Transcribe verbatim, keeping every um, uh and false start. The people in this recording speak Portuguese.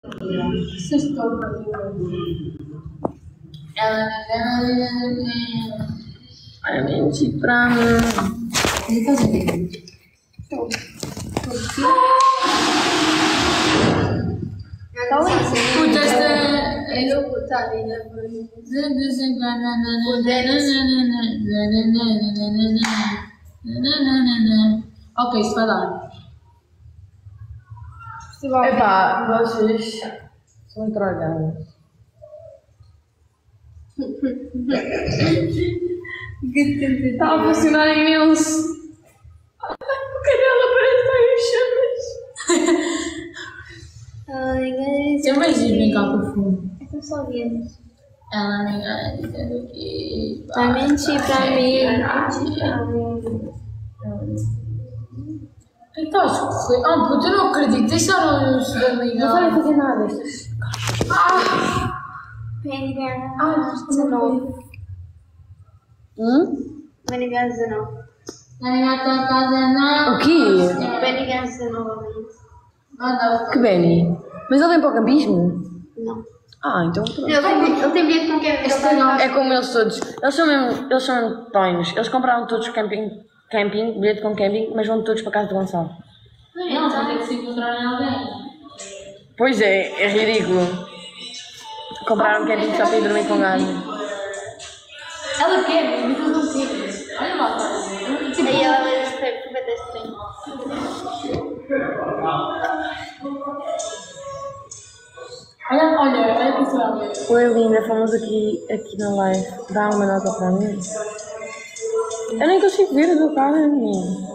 Vocês estão a fazer. Olha, mente pra mim. Ele tá vendo? Estou. Puta, esta é louco, tá vendo? Ok, isso vai lá. Epá, vocês são drogados. Está a funcionar imenso. A cadela parece estar em chamas. Tem mais de brincar com o fundo. Estou só vendo. Ela nem vai dizendo que. Vai mentir pra mim. O que está a escorrer? Ah, puta, eu não acredito. Deixaram os vermelhos. Não vai fazer nada. Ah! Penny ganha. Ah, dezanove. Hum? Penny ganha dezanove. Penny ganha casa não. O quê? Penny ganha dezanove. Que Benny? Mas ele vem para o campismo? Não. Ah, então pronto. Ele tem, ele tem bilhete com quem? É como eles todos. Eles são mesmo, eles são mesmo tonhos. Eles compraram todos camping, camping, bilhete com camping, mas vão todos para casa do Gonçalo. Não, vai ter que se encontrar em alguém. Pois é, é ridículo. Compraram camping só para ir dormir com gajo. Ela quer, mas eu não quero. Olha lá, tá. Aí ela vai escrever que vai desse tempo. Olha, olha, olha que isso é. Oi, linda, fomos aqui, aqui na live. Dá uma nota para mim. Eu nem consigo ver a tua cara, menino.